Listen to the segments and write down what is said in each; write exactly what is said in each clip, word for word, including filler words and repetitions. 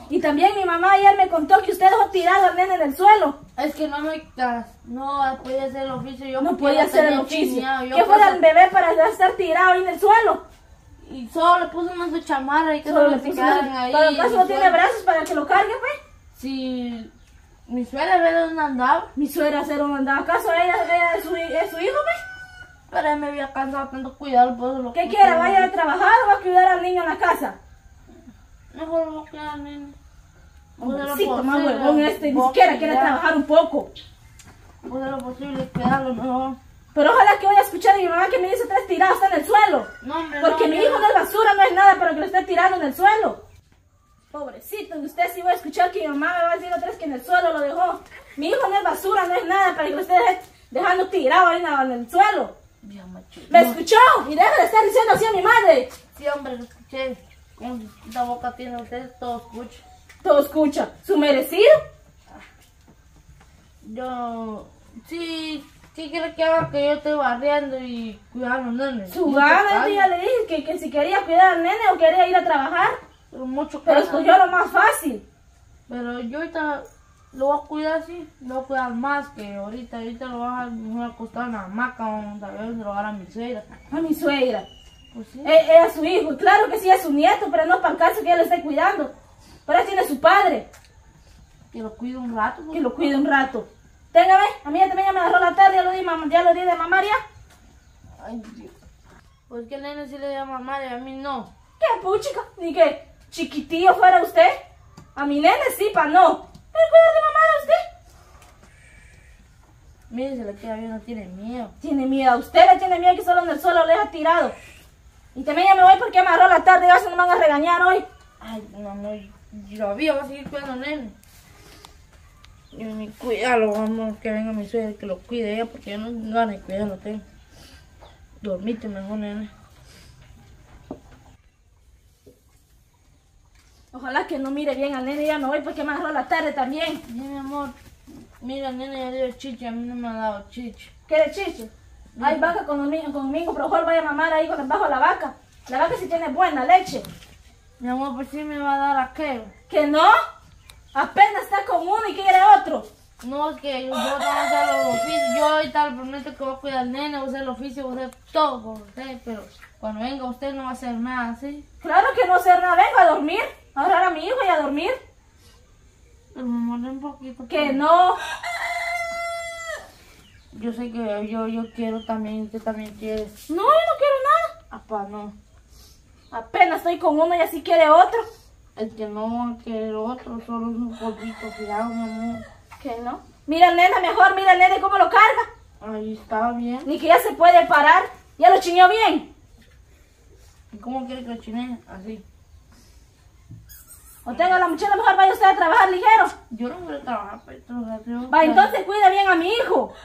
Y también mi mamá ayer me contó que usted dejó tirado al nene en el suelo. Es que no me... No podía hacer el oficio. Yo no podía hacer el oficio. ¿Qué fuera el bebé para estar tirado ahí en el suelo? Y solo le puso una su chamarra y que solo solo le se quedaron ahí. Pero acaso no tiene brazos para que lo cargue, pues. Sí. Mi suegra ve dónde andaba. Mi suegra se dónde andaba. ¿Acaso ella, ella es, su, es su hijo, pues? Pero él me había cansado tanto cuidarlo, por eso lo ¿Qué quiere? ¿Vaya a trabajar o va a cuidar al niño en la casa? Mejor lo voy a cuidar al niño. Sí, más huevón este, ni siquiera quiere trabajar un poco. Pues de lo posible, cuidarlo mejor. Pero ojalá que voy a escuchar a mi mamá que me dice tres tirados está en el suelo. No, hombre, porque no, mi no. hijo no es basura, no es nada para que lo esté tirando en el suelo. Pobrecito, y usted sí va a escuchar que mi mamá me va a decir otra vez que en el suelo lo dejó. Mi hijo no es basura, no es nada para que lo esté dejando tirado ahí en el suelo. Ya, macho. ¿Me No. escuchó? Y deja de estar diciendo así a mi madre. Sí, hombre, lo escuché. Como la boca tiene usted, todo escucha. Todo escucha. ¿Su merecido? Yo... Sí... ¿Qué quiere que haga? Que yo esté barriendo y cuidando a los nenes. Su gana, ya le dije que, que si quería cuidar al nene o quería ir a trabajar. Pero mucho Pero calor. escogió lo más fácil. Pero yo ahorita lo voy a cuidar así, lo voy a cuidar más que ahorita. Ahorita lo voy a, me voy a acostar en la hamaca, vamos a ver, lo voy a dar a mi suegra. A mi suegra. Pues sí. Es, es su hijo, claro que sí es su nieto, pero no para el caso que ella lo esté cuidando. Pero él tiene su padre. Que lo cuide un rato. Que lo cuide un rato. Téngame, a mí ya también ya me agarró la tarde, ya lo di, mamá, ya lo di de mamar ya. Ay, Dios. Pues que el nene sí le llama madre, a mí no. ¿Qué puchica? Ni que chiquitillo fuera usted. A mi nene sí, pa' no. ¿Puede cuidar de mamá a usted? Mire, se le queda bien, no tiene miedo. Tiene miedo, a usted le tiene miedo que solo en el suelo lo deja tirado. Y también ya me voy porque me agarró la tarde y ya se me van a regañar hoy. Ay, no, no, yo había, va a seguir cuidando al nene. Yo ni cuidarlo, vamos, que venga mi suegra que lo cuide ella, porque yo no tengo ganas de cuidarlo, tengo. Dormite mejor, nene. Ojalá que no mire bien al nene, ya me voy porque me agarró la tarde también. Sí, mi amor, mira, el nene ya dio chiche, a mí no me ha dado chiche. ¿Quiere chiche? Hay vaca con conmigo, conmigo, pero mejor vaya a mamar ahí con el bajo de la vaca. La vaca sí tiene buena leche. Mi amor, pues sí me va a dar aquello. ¿Que no? Apenas está con uno y quiere otro. No, es que yo, yo tengo que hacer los oficios. Yo ahorita le prometo que voy a cuidar al nene, voy a hacer el oficio, voy a hacer todo por usted, pero cuando venga usted no va a hacer nada, ¿sí? Claro que no hacer nada, vengo a dormir. Ahora a mi hijo y a dormir. Pero me muerde un poquito. Que no. Yo sé que yo, yo quiero también, usted también quiere. No, yo no quiero nada. Apá, no. Apenas estoy con uno y así quiere otro. El que no va a querer otro, solo es un polvito girado, mi amor. Que no. Mira el nene mejor, mira el nene cómo lo carga. Ahí está bien. Ni que ya se puede parar. Ya lo chiñó bien. ¿Y cómo quiere que lo chine? Así. O tenga la muchacha, mejor vaya usted a trabajar ligero. Yo no voy a trabajar, pero yo... Va, entonces cuida bien a mi hijo.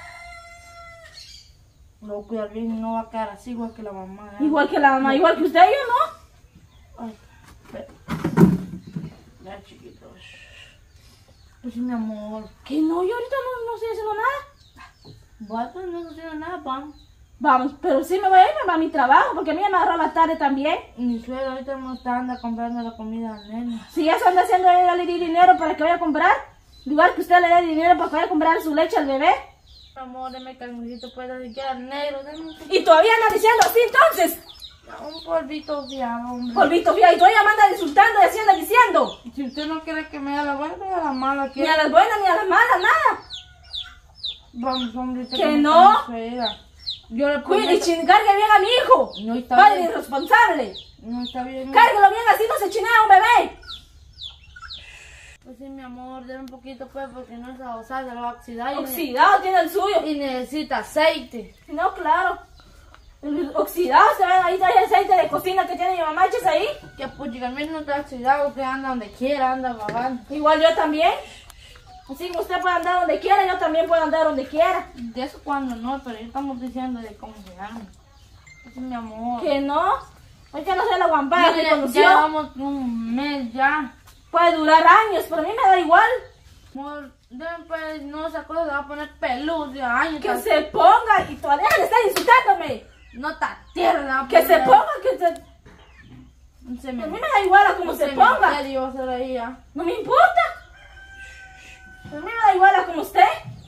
Lo voy a cuidar bien y no va a quedar así igual que la mamá. ¿eh? Igual que la mamá, igual que usted, yo no. Ay, espera. Ya, chiquitos. Pues sí, mi amor. Que no, yo ahorita no, no estoy haciendo nada. Bueno, pues no estoy haciendo nada, vamos. Vamos, pero sí me voy a irme a mi trabajo porque a mí ya me agarró la tarde también. Mi suegra ahorita no está anda comprando la comida al nene. Si eso anda haciendo ella, darle dinero para que vaya a comprar, igual que usted le dé dinero para que vaya a comprar su leche al bebé. Amor, deme calmecito, pues ni siquiera negro, deme un, Y todavía anda diciendo así entonces. un polvito fiado, hombre. Polvito fía, y todavía me anda insultando y así anda diciendo. Si usted no quiere que me haga la buena, me haga la mala. Ni ¿Quiere? a las buenas ni a las malas, nada. Vamos, hombre. usted ¿Que me no? está muy fea. Yo le Cuide y prometo- chingarle bien a mi hijo. No está Padre bien. irresponsable. No está bien. Cárguelo bien así, no se chinea a un bebé. Pues sí, mi amor, denme un poquito, pues, porque no es abusar, se lo va a oxidar. y ne- Oxidado tiene el suyo. Y necesita aceite. No, claro. El oxidado, se ven ahí, hay aceite de cocina que tiene mi mamá, echas ahí. Que pues, chica, al menos no está oxidado, usted anda donde quiera, anda vagando. Igual yo también. Así como usted puede andar donde quiera, yo también puedo andar donde quiera. De eso cuando no, pero ya estamos diciendo de cómo se llama. Pues sí, mi amor. Que no. Es que no sé la guampada que Mire, conoció. ya vamos un mes ya. Puede durar años, pero a mí me da igual. Amor, después no, esa cosa se va a poner peluda de años. Que se ponga y todavía le está insultándome. No está tierna. Que se ponga, que se... Un A cementerio. mí me da igual a cómo Un se ponga. cementerio va a ser ahí ya. No me importa. A mí me da igual a como esté.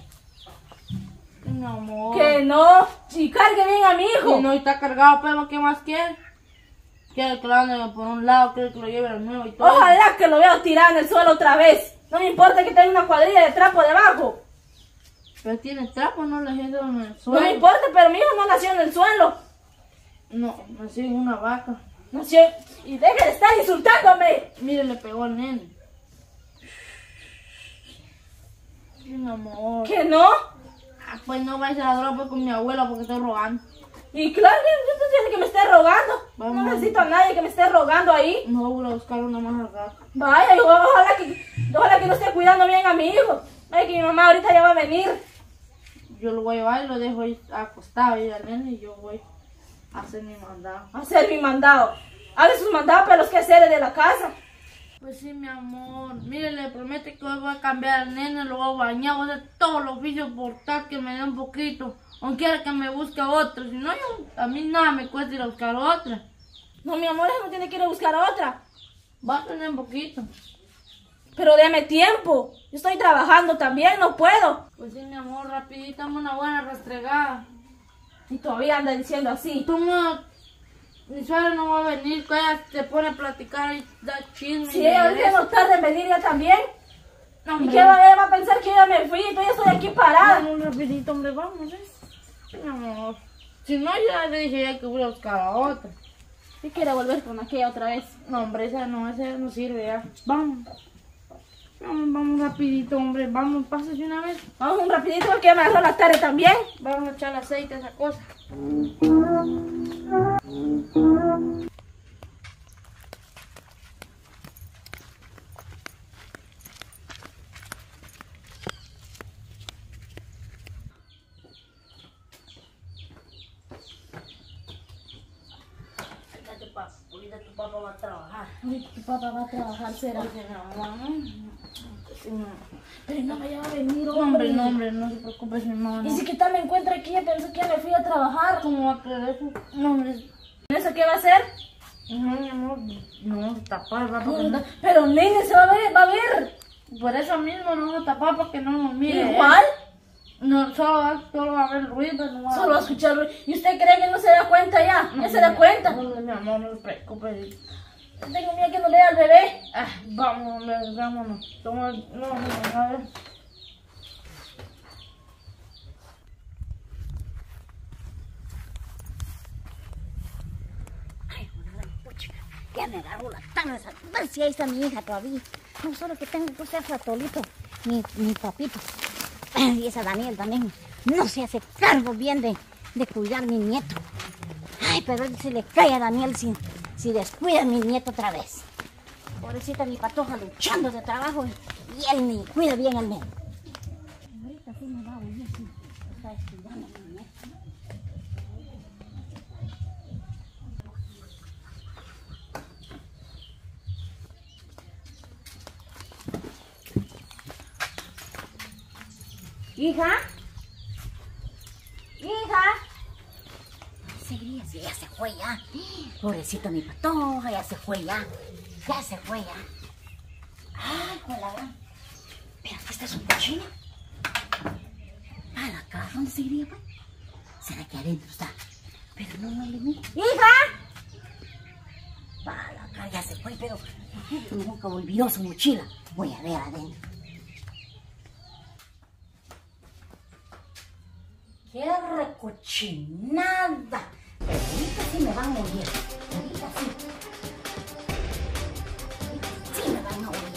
Mi amor. Que no. Y cargue bien a mi hijo. Y no está cargado, pero ¿qué más quiere? Quiere que lo ande por un lado, quiere que lo lleve al nuevo y todo. Ojalá que lo vea tirado en el suelo otra vez. No me importa que tenga una cuadrilla de trapo debajo. Pero tiene trapo, no le hizo en el No suelo. me importa, pero mi hijo no nació en el suelo. No, nació en una vaca. Nació. Y deje de estar insultándome. Mire, le pegó al nene. Mi amor. Que no. Ah, pues no vayas a la droga con mi abuela porque estoy rogando. Y claro que usted tiene que me esté rogando. Vamos. No necesito a nadie que me esté rogando ahí. No voy a buscar una más al gato. Vaya, y ojalá que, ojalá que no esté cuidando bien a mi hijo. Ay, que mi mamá ahorita ya va a venir. Yo lo voy a llevar y lo dejo ahí acostado ahí al nene y yo voy a hacer mi mandado. A hacer mi mandado. Haga sus mandados para los quehaceres de la casa. Pues sí, mi amor. Mire, le prometo que hoy voy a cambiar al nene, lo voy a bañar, voy a hacer todos los oficios por tal que me dé un poquito. Aunque quiera que me busque otro. Si no, yo, a mí nada me cuesta ir a buscar otra. No, mi amor, no tiene que ir a buscar otra. Va a tener un poquito. Pero déme tiempo. Yo estoy trabajando también, no puedo. Pues sí, mi amor, rapidito, dame una buena restregada. Y todavía anda diciendo así. Tú no... Mi suegra no va a venir, que ella se pone a platicar y da chisme. Si y ella regresa. ahorita no tarda en venir ya también. No, ¿Y hombre. qué va, ella va a pensar que yo ya me fui? Entonces yo estoy aquí parada. Vamos rapidito, hombre, vamos, ¿eh? Mi amor. Si no, ya le dije ya que voy a buscar a otra. Si quiere volver con aquella otra vez. No, hombre, esa no, esa no sirve ya. Vamos. Vamos, vamos rapidito, hombre. Vamos, pásate una vez. Vamos un rapidito porque ya me agarró la tarde también. Vamos a echar aceite a esa cosa. Ahorita tu papá va a trabajar. Ay, tu papá va a trabajar, será. Oye, mi mamá. Sí, no. Pero no me va a venir, No, hombre. hombre, no, hombre, no se preocupe, mi mamá. Y si que tal me encuentra aquí, ya pensó que ya me fui a trabajar. ¿Cómo va a creer eso? No, hombre. ¿Eso qué va a hacer? No, mi amor, no, tapar, va porque no. Pero nene, se va a ver, va a ver. Por eso mismo no vamos a tapar para que no nos mire. Igual. ¿eh? No, solo, va- solo va a haber ruido, no va Solo va a escuchar ruido. ¿Y usted cree que no se da cuenta ya? ¿Ya se da cuenta? No, mi amor, no se preocupe. Yo tengo miedo que no lea al bebé. Ah, vamos, hombre, vámonos. Toma, no, no, a ver. Ya me agarró la tarde, a ver si ahí está mi hija todavía. No, solo que tengo que ser ratolito, mi, mi papito. Y esa Daniel también no se hace cargo bien de, de cuidar a mi nieto. Ay, pero él se le cae a Daniel si, si descuida a mi nieto otra vez. Pobrecita mi patoja luchando de trabajo y, y él ni cuida bien al nene. Ahorita sí me va a oír si está descuidando a mi nieto. Hija. Hija. Sí, sí, ya se fue ya. Pobrecito mi patoja, ya se fue ya. Ya se fue ya. Ay, con la gran. Pero esta es un cochino. A la casa, ¿dónde se iría, pues? ¿Será que adentro está? Pero no, no le mira. ¡Hija! Va, la cara ya se fue, pero nunca olvidó su mochila. Voy a ver adentro. ¡Qué recochinada! Pero ahorita sí me van a oír. Ahorita sí. Ahorita sí me van a oír.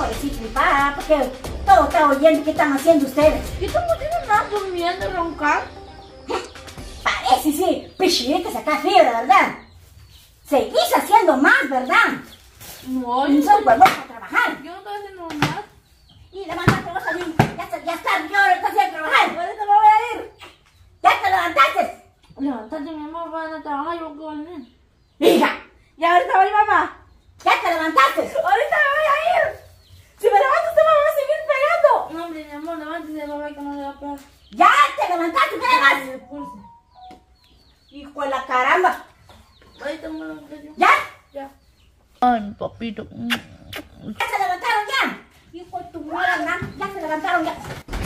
pobrecito mi papá, porque todo está oyendo qué están haciendo ustedes. ¿Qué estamos haciendo nada? Durmiendo, roncar. Parece, sí, pichirita saca fiebre, ¿verdad? Seguís haciendo más, ¿verdad? No, Y yo son no, huevos a trabajar. yo no estoy haciendo nada. Y levántate, vas a salir. Ya está, ya está, yo ahora estoy haciendo trabajar. Ahorita me voy a ir. Ya te levantaste. Levantate, mi amor, van a trabajar, yo qué voy a hacer. Hija, Ya ahorita voy, mamá. ya te levantaste. Ahorita me voy a ir. Si me levanto, usted me va a seguir pegando. No, hombre, mi amor, levántese, papá, que no le va a pegar. Ya te levantaste, ¿qué le vas? Me pulse. Hijo de la caramba. Ahorita me levanté yo. ¿Ya? Ya. Ay, mi papito. ¿Ya se levantaron ya? Hijo de tu madre, ¿no? Ya se levantaron ya.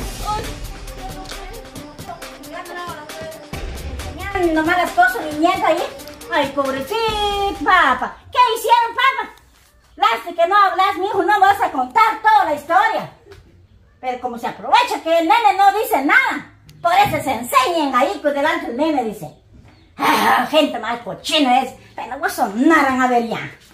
Enseñaron nomás las cosas, mi nieta ahí. Ay, pobrecito, papá. ¿Qué hicieron, papá? Lástima que no hablas, mi hijo, no vas a contar toda la historia. Pero como se aprovecha que el nene no dice nada, por eso se enseñan ahí pues delante del nene, dice. Ah, gente más cochina es, pero vos sonaran a ver ya.